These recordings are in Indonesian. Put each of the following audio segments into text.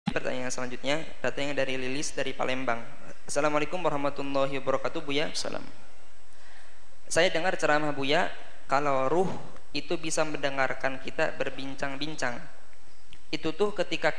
Pertanyaan selanjutnya datangnya dari Lilis dari Palembang. Assalamualaikum warahmatullahi wabarakatuh, Buya. Salam. Saya dengar ceramah Buya kalau ruh itu bisa mendengarkan kita berbincang-bincang. Itu tuh ketika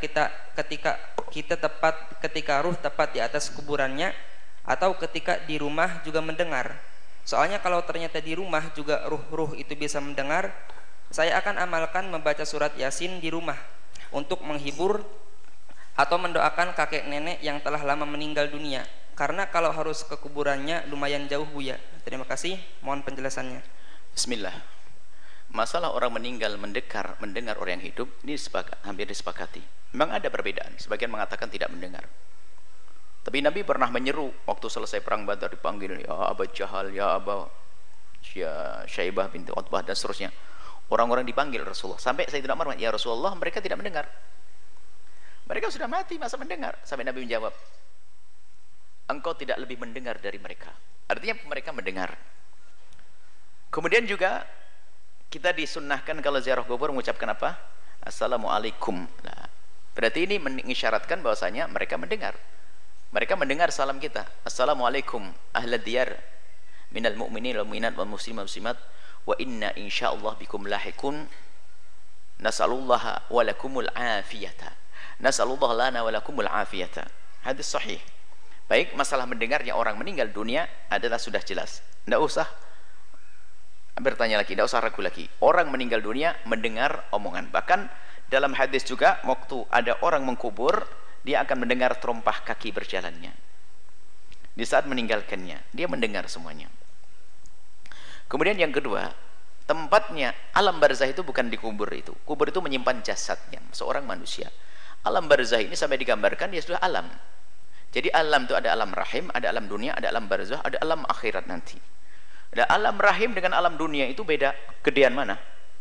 ruh tepat di atas kuburannya, atau ketika di rumah juga mendengar. Soalnya kalau ternyata di rumah juga ruh-ruh itu bisa mendengar, saya akan amalkan membaca surat Yasin di rumah untuk menghibur atau mendoakan kakek nenek yang telah lama meninggal dunia. Karena kalau harus ke kuburannya lumayan jauh, Buya. Terima kasih, mohon penjelasannya. Bismillah. Masalah orang meninggal mendengar orang yang hidup ini hampir disepakati. Memang ada perbedaan. Sebagian mengatakan tidak mendengar. Tapi Nabi pernah menyeru waktu selesai perang Badar, dipanggil ya Aba Jahal, ya Aba Syaibah binti Utbah dan seterusnya. Orang-orang dipanggil Rasulullah. Sampai saya tidak marah, ya Rasulullah, mereka tidak mendengar. Mereka sudah mati, masa mendengar? Sampai Nabi menjawab, engkau tidak lebih mendengar dari mereka. Artinya mereka mendengar. Kemudian juga kita disunnahkan kalau ziarah kubur mengucapkan apa? Assalamualaikum. Nah, berarti ini mengisyaratkan bahwasanya mereka mendengar. Mereka mendengar salam kita. Assalamualaikum ahlad diyar minal mu'minin wal mu'minat wal muslimin wal muslimat wa inna insyaallah bikum lahikun nas'alullaha wa lakumul afiyata. Nas'alullah lana wa lakumul afiyata. Hadis sahih. Baik, masalah mendengarnya orang meninggal dunia adalah sudah jelas. Tidak usah bertanya lagi, tidak usah ragu lagi. Orang meninggal dunia mendengar omongan. Bahkan dalam hadis juga waktu ada orang mengkubur, dia akan mendengar terompah kaki berjalannya. Di saat meninggalkannya, dia mendengar semuanya. Kemudian yang kedua, tempatnya alam barzah itu bukan di kubur itu. Kubur itu menyimpan jasadnya seorang manusia. Alam barzah ini sampai digambarkan dia sudah alam. Jadi alam itu ada alam rahim, ada alam dunia, ada alam barzah, ada alam akhirat nanti. Ada alam rahim dengan alam dunia itu beda. Gedean mana?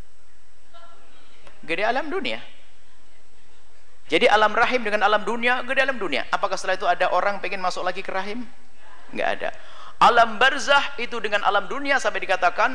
Gede alam dunia. Jadi alam rahim dengan alam dunia, gede alam dunia. Apakah setelah itu ada orang pengen masuk lagi ke rahim? Enggak ada. Alam barzah itu dengan alam dunia sampai dikatakan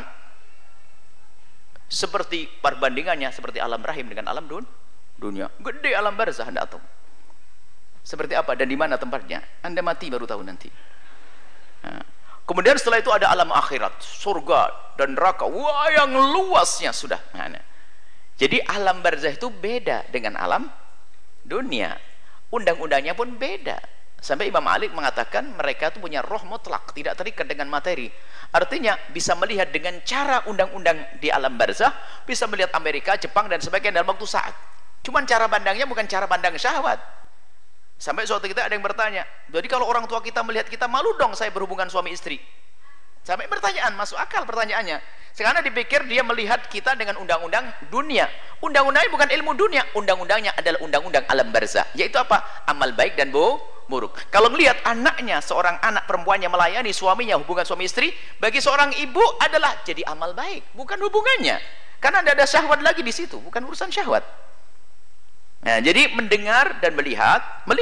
seperti perbandingannya seperti alam rahim dengan alam dunia. Gede alam barzah, Anda tahu. Seperti apa dan di mana tempatnya? Anda mati baru tahu nanti. Nah, kemudian setelah itu ada alam akhirat, surga dan neraka. Wah, yang luasnya sudah. Nah, jadi alam barzah itu beda dengan alam dunia. Undang-undangnya pun beda. Sampai Imam Malik mengatakan mereka itu punya roh mutlak, tidak terikat dengan materi. Artinya bisa melihat dengan cara undang-undang di alam barzah, bisa melihat Amerika, Jepang dan sebagainya dalam waktu saat. Cuman cara pandangnya bukan cara pandang syahwat. Sampai suatu kita ada yang bertanya, jadi kalau orang tua kita melihat kita, malu dong saya berhubungan suami istri. Sampai pertanyaan, masuk akal pertanyaannya. Sekarang dipikir dia melihat kita dengan undang-undang dunia. Undang-undangnya bukan ilmu dunia, undang-undangnya adalah undang-undang alam barzah. Yaitu apa? Amal baik dan buruk. Kalau melihat anaknya, seorang anak perempuannya melayani suaminya, hubungan suami istri, bagi seorang ibu adalah jadi amal baik, bukan hubungannya. Karena tidak ada syahwat lagi di situ, bukan urusan syahwat. Nah, jadi mendengar dan melihat.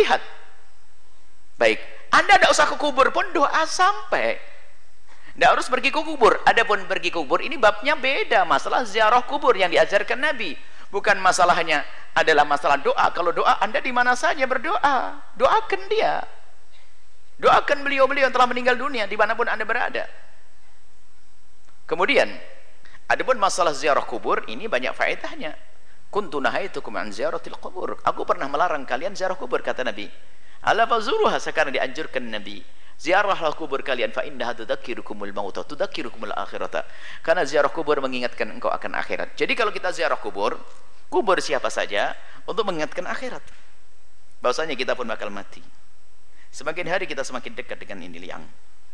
Baik, Anda tidak usah ke kubur pun doa sampai. Tidak harus pergi ke kubur. Adapun pergi ke kubur ini babnya beda. Masalah ziarah kubur yang diajarkan Nabi. Bukan masalahnya adalah masalah doa. Kalau doa Anda di mana saja berdoa. Doakan dia. Doakan beliau-beliau yang telah meninggal dunia dimanapun Anda berada. Kemudian, adapun masalah ziarah kubur ini banyak faedahnya. Kuntu nahaitukum an ziyaratil qubur. Aku pernah melarang kalian ziarah kubur, kata Nabi. Ala fazuruha, sekarang dianjurkan Nabi. Ziarahlah kubur kalian, fa innaha tudzakirukumul mauta, tudzakirukumul akhirata. Karena ziarah kubur mengingatkan engkau akan akhirat. Jadi kalau kita ziarah kubur siapa saja untuk mengingatkan akhirat. Bahwasanya kita pun bakal mati. Semakin hari kita semakin dekat dengan ini liang.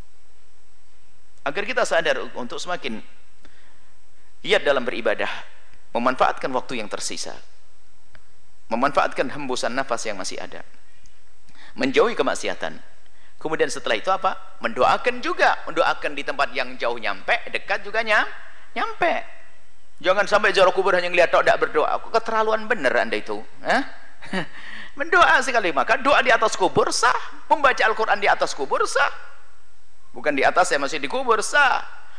Agar kita sadar untuk semakin giat dalam beribadah, memanfaatkan waktu yang tersisa, memanfaatkan hembusan nafas yang masih ada, menjauhi kemaksiatan. Kemudian setelah itu apa? Mendoakan juga, mendoakan di tempat yang jauh nyampe, dekat juga nyampe. Jangan sampai ziarah kubur hanya ngelihat tok, tidak berdoa. Keterlaluan benar Anda itu. Mendoa sekali, maka doa di atas kubur sah, membaca Al-Quran di atas kubur sah, bukan di atas saya masih di kubur sah,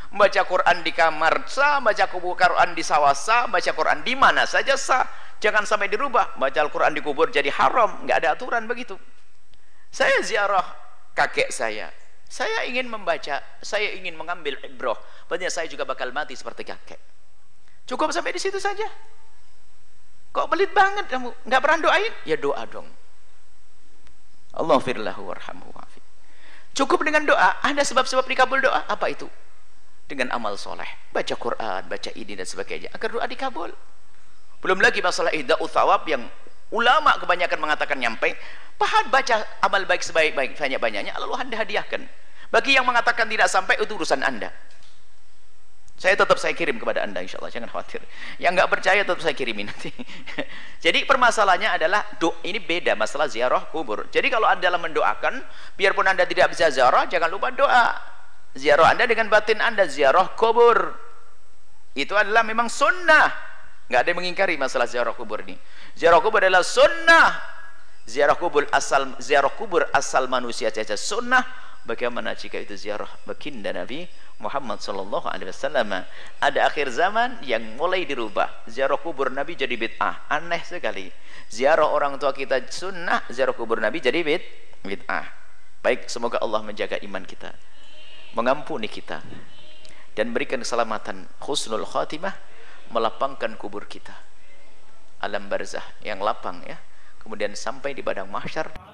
Baca Quran di kamar sah, baca Quran di sawah sah, baca Quran di mana saja sah. Jangan sampai dirubah. Baca Al-Quran di kubur jadi haram, nggak ada aturan begitu. Saya ziarah kakek saya ingin membaca, saya ingin mengambil ibrah, berarti saya juga bakal mati seperti kakek. Cukup sampai di situ saja. Kok pelit banget kamu, nggak pernah doain? Ya doa dong. Allahumma warhamhu wa'afi. Cukup dengan doa. Ada sebab-sebab dikabul doa. Apa itu? Dengan amal soleh, baca Quran, baca ini dan sebagainya, agar doa dikabul. Belum lagi masalah ihda'u thawab yang ulama kebanyakan mengatakan nyampe, pahat baca amal baik sebaik-baik banyak-banyaknya lalu Anda hadiahkan. Bagi yang mengatakan tidak sampai, itu urusan Anda. Saya kirim kepada Anda insyaallah, jangan khawatir. Yang nggak percaya tetap saya kirimin nanti. Jadi permasalahannya adalah ini beda masalah ziarah kubur. Jadi kalau Anda dalam mendoakan, biarpun Anda tidak bisa ziarah, jangan lupa doa. Ziarah Anda dengan batin Anda, ziarah kubur itu adalah memang sunnah, nggak ada yang mengingkari masalah ziarah kubur ini. Ziarah kubur adalah sunnah. Ziarah kubur asal manusia saja sunnah. Bagaimana jika itu ziarah baginda Nabi Muhammad sallallahu alaihi wasallam? Ada akhir zaman yang mulai dirubah. Ziarah kubur Nabi jadi bid'ah, aneh sekali. Ziarah orang tua kita sunnah, ziarah kubur Nabi jadi bid'ah. Baik, semoga Allah menjaga iman kita, mengampuni kita, dan berikan keselamatan husnul khatimah, melapangkan kubur kita, alam barzah yang lapang ya, kemudian sampai di padang mahsyar.